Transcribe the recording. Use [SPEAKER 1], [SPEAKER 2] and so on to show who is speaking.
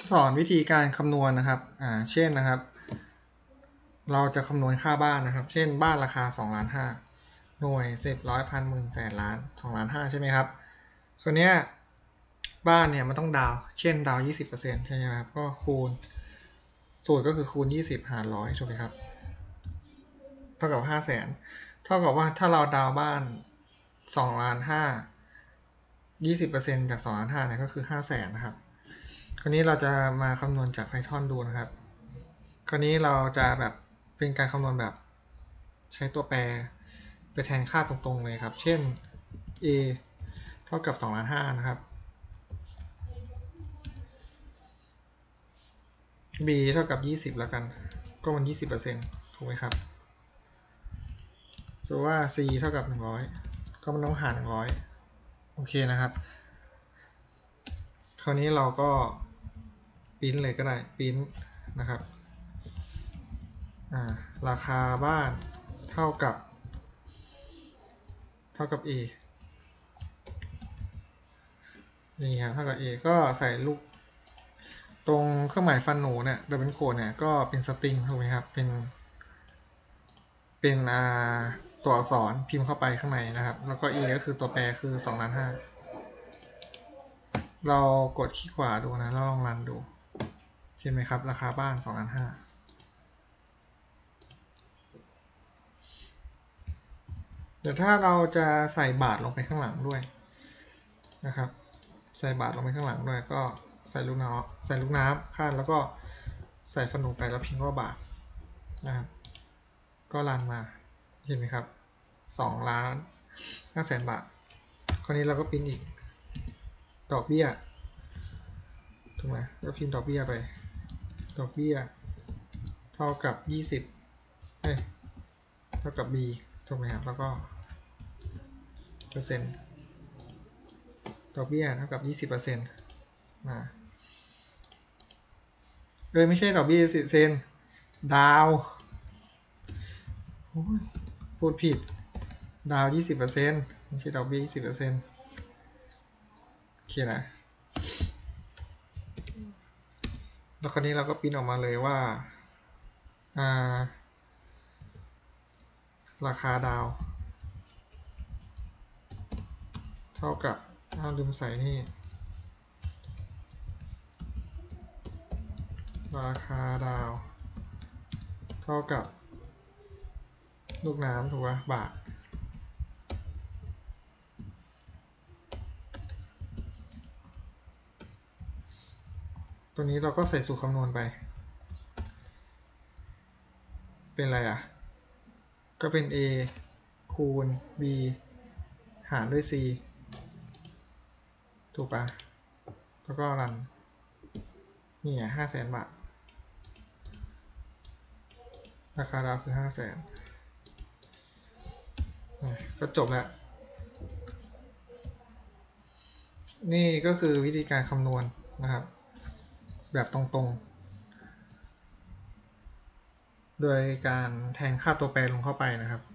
[SPEAKER 1] สอนวิธีการคำนวณนะครับเช่นนะครับเราจะคำนวณค่าบ้านนะครับเช่นบ้านราคา2,500,000หน่วย10ร้อยพันหมื่นแสนล้าน2,500,000ใช่ไหมครับส่วนเนี้ยบ้านเนี่ยมันต้องดาวเช่นดาว 20% ใช่ไหมครับก็คูณสูตรก็คือคูณ20หารร้อยถูกไหมครับเท่ากับ500,000เท่ากับว่าถ้าเราดาวบ้าน2,500,000 20%จาก2,500,000เนี่ยก็คือ500,000นะครับคราวนี้เราจะมาคำนวณจาก Python ดูนะครับคราวนี้เราจะแบบเป็นการคำนวณแบบใช้ตัวแปรไปแทนค่าตรงๆเลยครับเช่น a เท่ากับ2,500,000นะครับ b เท่ากับ20แล้วกันก็มัน 20% ถูกไหมครับสมมติว่า c เท่ากับ100ก็มันต้องหาร100โอเคนะครับคราวนี้เราก็พิมพ์เลยก็ได้พิมพ์นะครับราคาบ้านเท่ากับa นี่ครับเท่ากับ a ก็ใส่ลูกตรงเครื่องหมายฟันหนูเนี่ยดับเบิลโค้ดเนี่ยก็เป็นสตริงถูกไหมครับเป็นตัวอักษรพิมพ์เข้าไปข้างในนะครับแล้วก็ a ก็คือตัวแปรคือ2,500,000เรากดคลิกขวาดูนะแล้วลองรันดูเห็นไหมครับราคาบ้าน2,500,000เดี๋ยวถ้าเราจะใส่บาทลงไปข้างหลังด้วยนะครับใส่บาทลงไปข้างหลังด้วยก็ใส่ลูกน้ำข้างแล้วก็ใส่ฟันหนูไปแล้วพิมพ์ว่าบาทนะครับก็รันมาเห็นไหมครับ2,500,000 บาทคราวนี้เราก็พิมพ์อีกดอกเบี้ยถูกไหมก็พิมพ์ดอกเบี้ยไปดอกเบี้ยเท่ากับ20เท่ากับ b ถูกไหมครับแล้วก็เปอร์เซ็นต์ดอกเบี้ยเท่ากับ20%มาไม่ใช่ดอกเบี้ย10%ดาวพูดผิดดาว 20% ไม่ใช่ดอกเบี้ย 20%โอเคนะแล้วคราวนี้เราก็พิมพ์ออกมาเลยว่าราคาดาวเท่ากับลืมใส่นี่ราคาดาวเท่ากับลูกน้ำถูกป่ะบาทตัวนี้เราก็ใส่สูตรคำนวณไปเป็นอะไรก็เป็น a คูณ b หารด้วย c ถูกป่ะแล้วก็รันนี่ไง500,000 บาทราคาดาวคือ500,000ก็จบแล้วนี่ก็คือวิธีการคำนวณนะครับแบบตรงๆโดยการแทนค่าตัวแปรลงเข้าไปนะครับ